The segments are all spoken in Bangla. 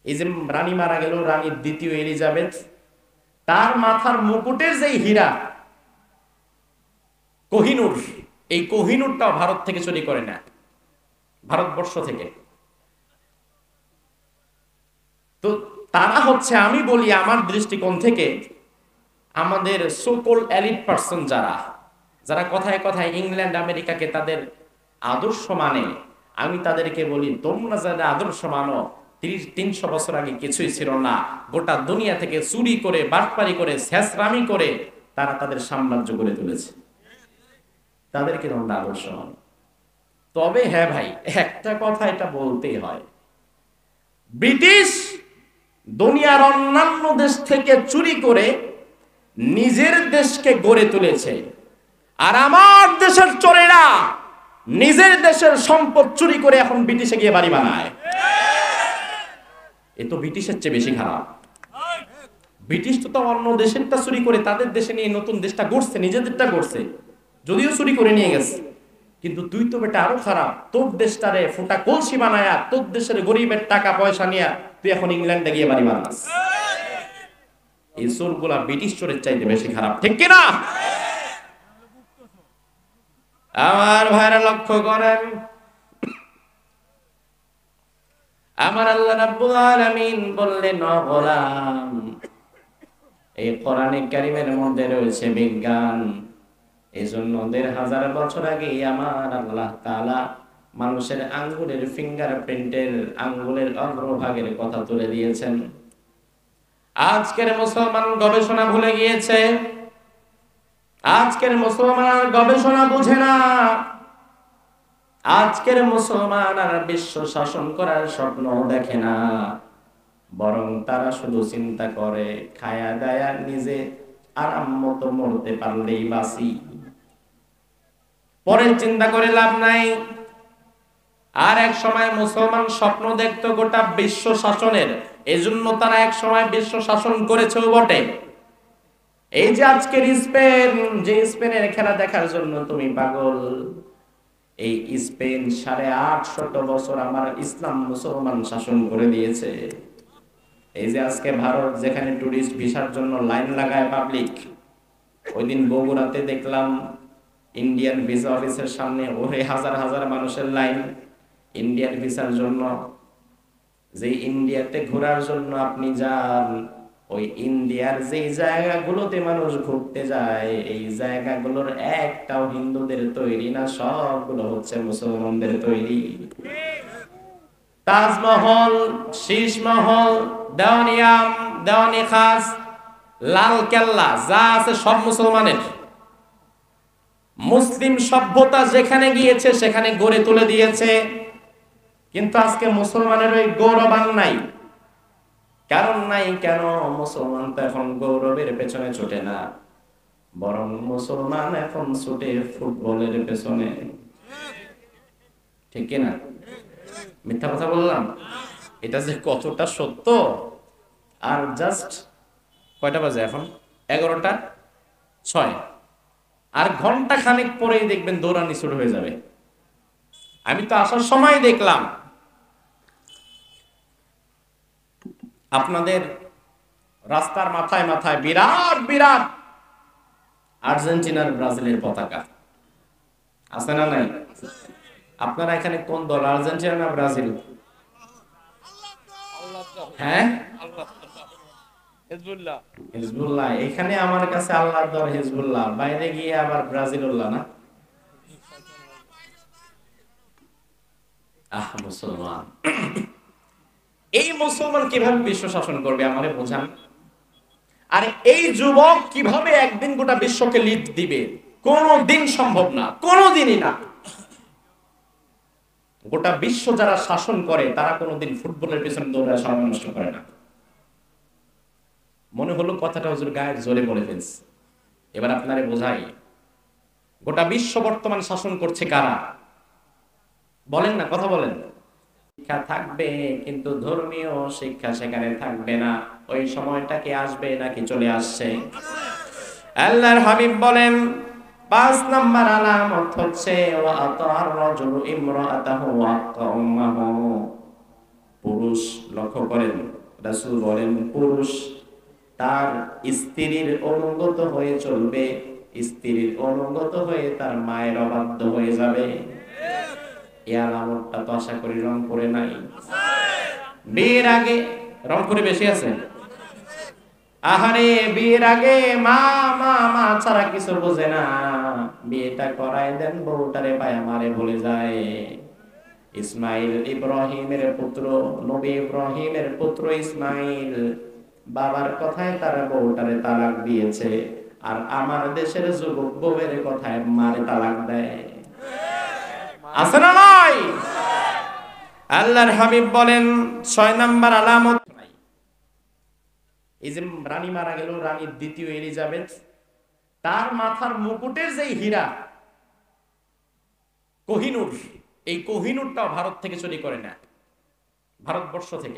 এই যে রানী মারা গেল, রানী দ্বিতীয় এলিজাবেথ, তার মাথার মুকুটের যে হীরা কোহিনূর, এই কোহিনূরটাও ভারত থেকে চুরি করে না, ভারতবর্ষ থেকে। তো তারা হচ্ছে, আমি বলি আমার দৃষ্টিকোণ থেকে, আমাদের সোকল এলিট পার্সন যারা যারা কথায় কথায় ইংল্যান্ড আমেরিকাকে তাদের আদর্শ মানে, আমি তাদেরকে বলি তোমরা যারা আদর্শ মানো, 300 বছর আগে কিছুই ছিল না। গোটা দুনিয়া থেকে চুরি করে, বাটপারি করে, ছেঁচড়ামি করে তারা তাদের সাম্রাজ্য গড়ে তুলেছে, তাদেরকে তোমরা আদর্শ মানো। তবে হ্যাঁ ভাই, একটা কথা এটা বলতেই হয়, ব্রিটিশ দুনিয়ার অন্যান্য দেশ থেকে চুরি করে নিজের দেশকে গড়ে তুলেছে, আর আমার দেশের চোরেরা নিজের দেশের সম্পদ চুরি করে এখন ব্রিটিশে গিয়ে বাড়ি বানায়। এ তো ব্রিটিশের চেয়ে বেশি খারাপ। ব্রিটিশ তো অন্য দেশেরটা চুরি করে তাদের দেশে নিয়ে নতুন দেশটা গড়ছে, নিজেদেরটা গড়ছে, যদিও চুরি করে নিয়ে গেছে। কিন্তু তুই তো বেটা আরো খারাপ, তোর দেশটারে ফোটা কলসি বানায়া, তোর দেশের গরিবের টাকা পয়সা নিয়ে তুই এখন ইংল্যান্ডে গিয়ে বাড়ি বানাস। এই চোরগুলা ব্রিটিশ চোরের চাইতে বেশি খারাপ, ঠিক কিনা? আমার ভাইরা লক্ষ্য করেন, আমার আল্লাহ রাব্বুল আলামিন বললেন, ও গোলাম, এই কোরআনে কারীমের মধ্যে রয়েছে বিজ্ঞান। এজন্য 1500 বছর আগে আমার আল্লাহ তাআলা মানুষের আঙ্গুলের ফিঙ্গারপ্রিন্টের, আঙ্গুলের অগ্রভাগের কথা তুলে দিয়েছেন। আজকের মুসলমান গবেষণা ভুলে গিয়েছে, আজকের মুসলমান গবেষণা বুঝে না, আজকের মুসলমান আর বিশ্ব শাসন করার স্বপ্ন দেখে না, বরং তারা শুধু চিন্তা করে খায়া দায়া নিজে আরাম মতো মরতে পারলেই বাঁচি, পরের চিন্তা করে লাভ নাই। আর এক সময় মুসলমান স্বপ্ন দেখতো গোটা বিশ্ব শাসনের, এজন্য তারা এক সময় বিশ্ব শাসন করেছেও বটে। এই যে আজকের স্পেন, যে স্পেনের খেলা দেখার জন্য তুমি পাগল, এই স্পেন 850 বছর আমার ইসলাম মুসলমান শাসন করে দিয়েছে। এই যে আজকে ভারত যেখানে টুরিস্ট ভিসার জন্য লাইন লাগায় পাবলিক, ওই দিন বগুড়াতে দেখলাম ইন্ডিয়ান ভিসা অফিসের সামনে ওরে হাজার হাজার মানুষের লাইন ইন্ডিয়ান ভিসার জন্য। যে ইন্ডিয়াতে ঘোরার জন্য আপনি যান, ওই ইন্ডিয়ার যে জায়গাগুলোতে মানুষ ঘুরতে যায়, এই জায়গাগুলোর একটাও হিন্দুদের তৈরি না, সবগুলো হচ্ছে মুসলমানদের তৈরি। তাজমহল, শীষমহল, দেওয়ানিয়াম, দেওয়ানি খাস, লাল কেল্লা যা আছে সব মুসলমানের। মুসলিম সভ্যতা যেখানে গিয়েছে সেখানে গড়ে তুলে দিয়েছে। কিন্তু আজকে মুসলমানের ওই গৌরবান নাই। কারণ নাই কেন? মুসলমান তো এখন গৌরবের পেছনে ছুটে না, বরং মুসলমান এখন ছুটে ফুটবলের পেছনে। ঠিক কিনা? মিথ্যা কথা বললাম? এটা যে কতটা সত্য। আর জাস্ট কয়টা বাজে এখন? 11:06। আর ঘন্টা খানেক পরেই দেখবেন দৌড়ানি শুরু হয়ে যাবে। আমি তো আসার সময় দেখলাম আপনাদের রাস্তার মাথায় মাথায় বিরাট বিরাট আর্জেন্টিনার ব্রাজিলের পতাকা আছে না নাই? আপনারা এখানে কোন দল, আর্জেন্টিনা না ব্রাজিল? হ্যাঁ, হিজবুল্লাহ। এখানে আমার কাছে আল্লাহর দল হিজবুল্লাহ, বাইরে গিয়ে আবার ব্রাজিলুল্লাহ না। মুসলমান, এই মুসলমান কিভাবে বিশ্ব শাসন করবে আমারে বোঝান। আর এই যুবক কিভাবে একদিন গোটা বিশ্বকে লিড দিবে? কোনদিন সম্ভব না, কোনদিনই না। গোটা বিশ্ব যারা শাসন করে তারা কোনোদিন ফুটবলের পেছনে দৌড়ায় সময় নষ্ট করে না। মনে হলো কথাটা হুজুর গায়ের জোরে বলে ফেলছে, এবার আপনারে বোঝাই। গোটা বিশ্ব বর্তমান শাসন করছে কারা? বলেন না, কথা বলেন। শিক্ষা থাকবে কিন্তু ধর্মীয় শিক্ষা সেখানে থাকবে না। ওই সময়টা কি আসবে নাকি চলে আসছে? আল্লাহর হাবিব বলেন 5 নাম্বার আলামত হচ্ছে ওয়া আতার রাজুলু ইমরাআতাহু ওয়া আত্তা উম্মাহু। পুরুষ লক্ষ্য লক্ষ্য করেন, রাসূল বলেন পুরুষ তার স্ত্রীর অনুগত হয়ে চলবে, স্ত্রীর অনুগত হয়ে তার মায়ের অবাধ্য হয়ে যাবে। এই আলামতটা তো আশা করি রংপুরে নাই। বিয়ের আগে রংপুরে বেশি আছে। আহারে বিয়ের আগে মা মা মা ছাড়া কিছু বোঝে না, বিয়েটা করায় দেন বউটারে পায়া মারে ভুলে যায়। ইসমাইল ইব্রাহিমের পুত্র, নবী ইব্রাহিমের পুত্র ইসমাইল বাবার কথায় তার বউটারে তালাক দিয়েছে, আর আমার দেশের যুবক বউয়ের কথায় মারে তালাক দেয়। আছে না নাই? আল্লাহর হাবিব বলেন 6 নাম্বার আলামত, এই যে রানী মারা গেল, রানীর দ্বিতীয় এলিজাবেথ, তার মাথার মুকুটের যে হীরা কোহিনূর, এই কোহিনূরটাও ভারত থেকে চুরি করে না, ভারতবর্ষ থেকে।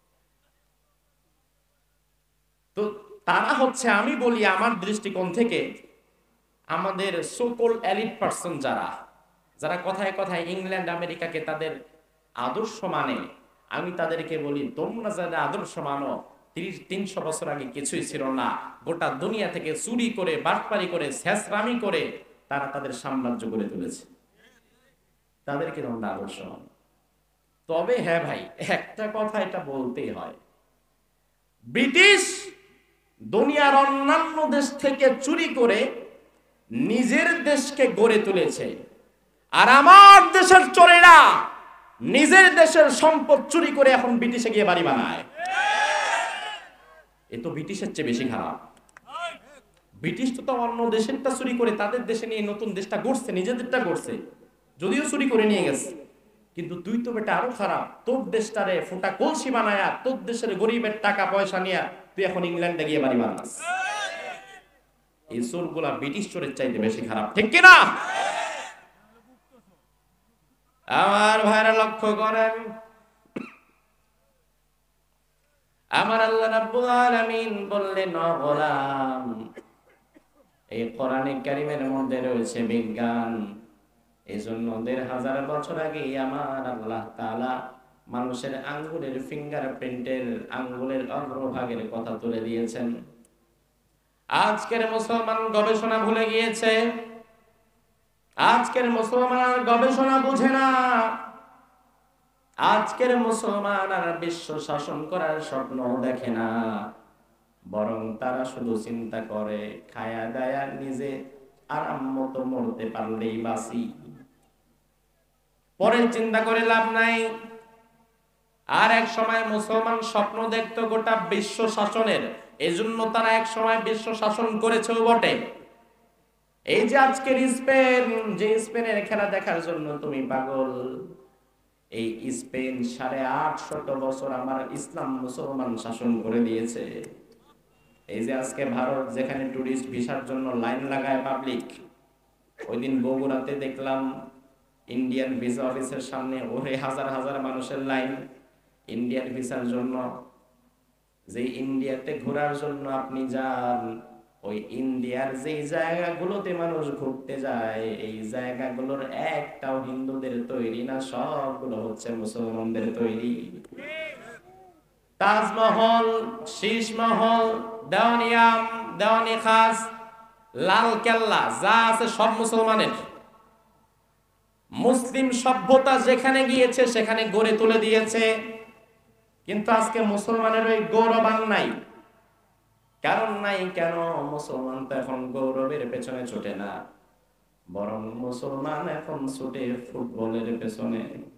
তো তারা হচ্ছে, আমি বলি আমার দৃষ্টিকোণ থেকে, আমাদের সোকল এলিট পার্সন যারা যারা কথায় কথায় ইংল্যান্ড আমেরিকাকে তাদের আদর্শ মানে, আমি তাদেরকে বলি তোমরা যারা আদর্শ মানো, 300 বছর আগে কিছুই ছিল না, গোটা দুনিয়া থেকে চুরি করে, বাটপারি করে, ছেঁচড়ামি করে তারা তাদের সাম্রাজ্য গড়ে তুলেছে, তাদেরকে তোমরা আদর্শ মানো। তবে হ্যাঁ ভাই, একটা কথা এটা বলতেই হয়, ব্রিটিশ দুনিয়ার অন্যান্য দেশ থেকে চুরি করে নিজের দেশকে গড়ে তুলেছে, আর আমার দেশের চোরেরা নিজের দেশের সম্পদ চুরি করে এখন ব্রিটিশে গিয়ে বাড়ি বানায়। এ তো ব্রিটিশের চেয়ে বেশি খারাপ। ব্রিটিশ তো অন্য দেশেরটা চুরি করে তাদের দেশে নিয়ে নতুন দেশটা গড়ছে, নিজেদেরটা গড়ছে, যদিও চুরি করে নিয়ে গেছে। কিন্তু তুই তো বেটা আরো খারাপ, তোর দেশটারে ফোটা কলসি বানায়া, তোর দেশের গরিবের টাকা পয়সা নিয়ে তুই এখন ইংল্যান্ডে গিয়ে বাড়ি বানাস। এই চোরগুলা ব্রিটিশ চোরের চাইতে বেশি খারাপ, ঠিক কিনা? আমার ভাইরা লক্ষ্য করেন, আমার আল্লাহ রাব্বুল আলামিন বললেন, ও গোলাম, এই কোরআনে কারীমের মধ্যে রয়েছে বিজ্ঞান। এজন্য 1500 বছর আগে আমার আল্লাহ তাআলা মানুষের আঙ্গুলের ফিঙ্গারপ্রিন্টের, আঙ্গুলের অগ্রভাগের কথা তুলে দিয়েছেন। আজকের মুসলমান গবেষণা ভুলে গিয়েছে, আজকের মুসলমান গবেষণা বুঝে না, আজকের মুসলমান আর বিশ্ব শাসন করার স্বপ্ন দেখে না, বরং তারা শুধু চিন্তা করে খায়া দায়া নিজে আরাম মতো মরতে পারলেই বাঁচি, পরে চিন্তা করে লাভ নাই। আর এক সময় মুসলমান স্বপ্ন দেখতো গোটা বিশ্ব শাসনের, এজন্য তারা এক সময় বিশ্ব শাসন করেছেও বটে। এই যে আজকের স্পেন, যে স্পেনের খেলা দেখার জন্য তুমি পাগল, এই স্পেন 850 বছর আমার ইসলাম মুসলমান শাসন করে দিয়েছে। এই যে আজকে ভারত যেখানে টুরিস্ট ভিসার জন্য লাইন লাগায় পাবলিক, ওই দিন বগুড়াতে দেখলাম ইন্ডিয়ান ভিসা অফিসের সামনে ওরে হাজার হাজার মানুষের লাইন ইন্ডিয়ান ভিসার জন্য। যে ইন্ডিয়াতে ঘোরার জন্য আপনি যান, ওই ইন্ডিয়ার যে জায়গাগুলোতে মানুষ ঘুরতে যায়, এই জায়গাগুলোর একটাও হিন্দুদের তৈরি না, সবগুলো হচ্ছে মুসলমানদের তৈরি। তাজমহল, শীষমহল, দেওয়ানিয়াম, দেওয়ানি খাস, লাল কেল্লা যা আছে সব মুসলমানের। মুসলিম সভ্যতা যেখানে গিয়েছে সেখানে গড়ে তুলে দিয়েছে, কিন্তু আজকে মুসলমানের ওই গৌরবান নাই। কারণ নাই কেন? মুসলমান তো এখন গৌরবের পেছনে ছুটে না, বরং মুসলমান এখন ছুটে ফুটবলের পেছনে,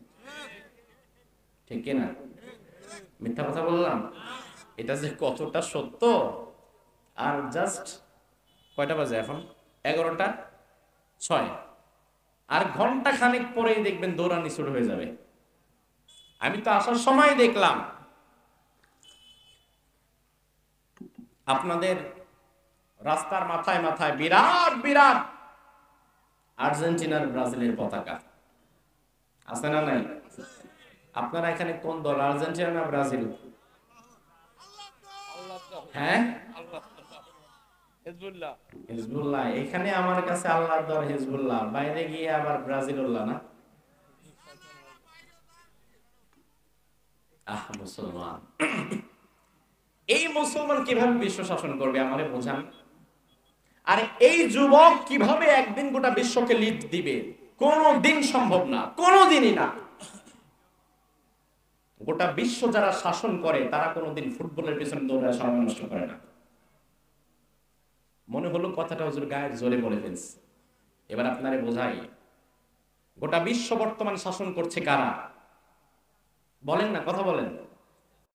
ঠিক কিনা? মিথ্যা কথা বললাম? এটা যে কতটা সত্য। আর জাস্ট কয়টা বাজে এখন? 11:06। আর ঘন্টা খানিক পরেই দেখবেন দৌড়ানি শুরু হয়ে যাবে। আমি তো আসার সময় দেখলাম আপনাদের রাস্তার মাথায় মাথায় বিরাট বিরাট আর্জেন্টিনার ব্রাজিলের পতাকা আছে না নাই? আপনারা এখানে কোন দল, আর্জেন্টিনা না ব্রাজিল? হ্যাঁ, হিজবুল্লাহ। এখানে আমার কাছে আল্লাহর দল হিজবুল্লাহ, বাইরে গিয়ে আবার ব্রাজিলুল্লাহ না। মুসলমান, এই মুসলমান কিভাবে বিশ্ব শাসন করবে আমারে বোঝান। আর এই যুবক কিভাবে একদিন গোটা বিশ্বকে লিড দিবে? কোনদিন সম্ভব না, কোনদিনই না। গোটা বিশ্ব যারা শাসন করে তারা কোনোদিন ফুটবলের পিছনে দৌড়ায় সময় নষ্ট করে না। মনে হলো কথাটা হুজুর গায়ের জোরে বলে ফেলছে, এবার আপনারে বোঝাই। গোটা বিশ্ব বর্তমান শাসন করছে কারা? বলেন না, কথা বলেন।